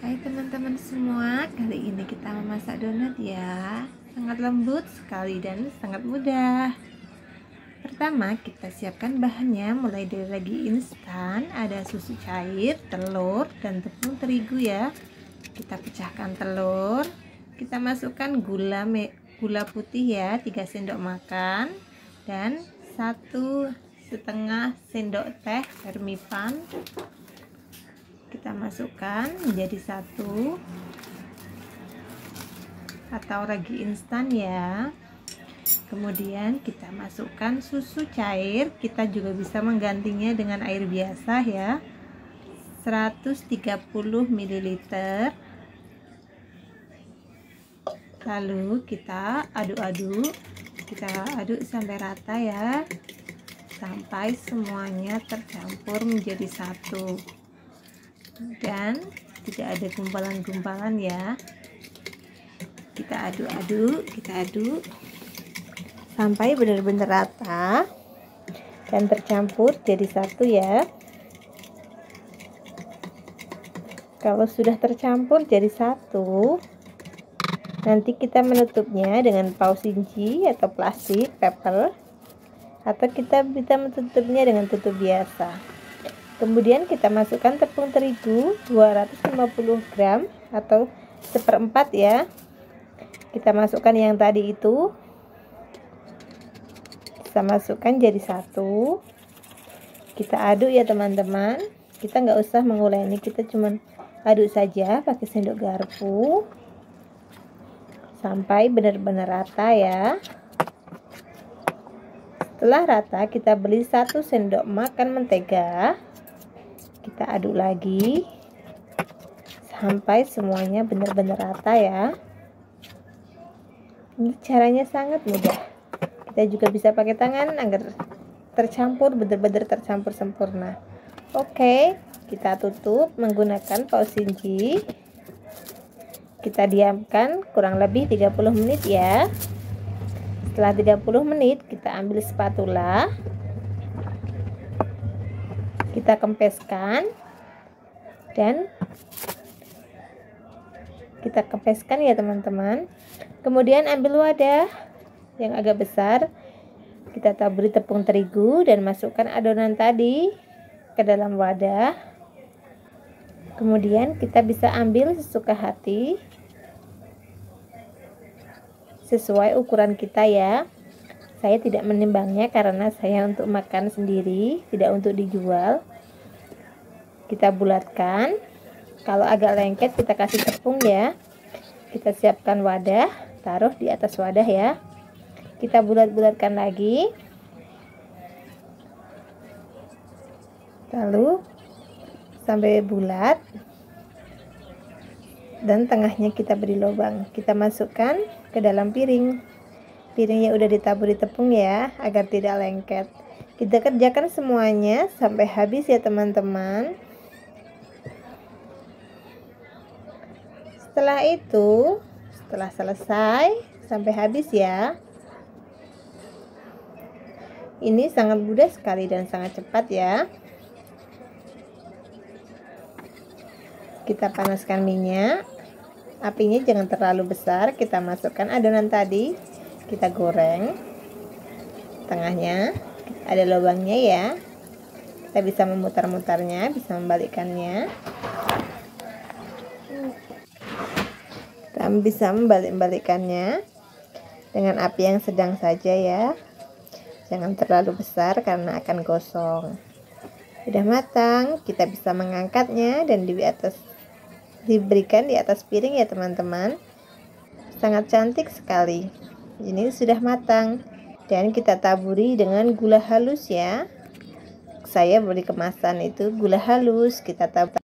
Hai teman-teman semua, kali ini kita memasak donat ya. Sangat lembut sekali dan sangat mudah. Pertama kita siapkan bahannya mulai dari ragi instan, ada susu cair, telur, dan tepung terigu ya. Kita pecahkan telur, kita masukkan gula putih ya, 3 sendok makan, dan 1,5 sendok teh vermipan. Kita masukkan menjadi satu, atau ragi instan ya. Kemudian kita masukkan susu cair, kita juga bisa menggantinya dengan air biasa ya, 130 ml. Lalu kita aduk-aduk, sampai rata ya, sampai semuanya tercampur menjadi satu dan tidak ada gumpalan-gumpalan ya. Kita aduk sampai benar-benar rata dan tercampur jadi satu ya. Kalau sudah tercampur jadi satu, nanti kita menutupnya dengan paus inci atau plastik paper, atau kita bisa menutupnya dengan tutup biasa. Kemudian kita masukkan tepung terigu 250 gram atau 1/4 ya. Kita masukkan yang tadi itu, kita masukkan jadi satu. Kita aduk ya teman-teman. Kita nggak usah menguleni, kita cuman aduk saja pakai sendok garpu sampai benar-benar rata ya. Setelah rata, kita beli 1 sendok makan mentega. Kita aduk lagi sampai semuanya benar-benar rata ya. Ini caranya sangat mudah. Kita juga bisa pakai tangan agar tercampur, benar-benar tercampur sempurna. Oke, kita tutup menggunakan paus inci. Kita diamkan kurang lebih 30 menit ya. Setelah 30 menit kita ambil spatula, kita kempeskan ya teman-teman. Kemudian ambil wadah yang agak besar, kita taburi tepung terigu dan masukkan adonan tadi ke dalam wadah. Kemudian kita bisa ambil sesuka hati sesuai ukuran kita ya. Saya tidak menimbangnya karena saya untuk makan sendiri, tidak untuk dijual. Kita bulatkan. Kalau agak lengket kita kasih tepung ya. Kita siapkan wadah, taruh di atas wadah ya. Kita bulat-bulatkan lagi. Lalu sampai bulat. Dan tengahnya kita beri lubang. Kita masukkan ke dalam piring. Piringnya udah ditaburi tepung ya, agar tidak lengket. Kita kerjakan semuanya sampai habis ya teman-teman. Setelah itu, setelah selesai sampai habis ya. Ini sangat mudah sekali dan sangat cepat ya. Kita panaskan minyak. Apinya jangan terlalu besar. Kita masukkan adonan tadi. Kita goreng. Tengahnya ada lubangnya ya. Kita bisa memutar-mutarnya, bisa membalikkannya. Kita bisa membalik-balikkannya dengan api yang sedang saja ya. Jangan terlalu besar karena akan gosong. Sudah matang, kita bisa mengangkatnya dan diberikan di atas piring ya teman-teman. Sangat cantik sekali. Ini sudah matang dan kita taburi dengan gula halus ya. Saya beri kemasan itu gula halus, kita taburi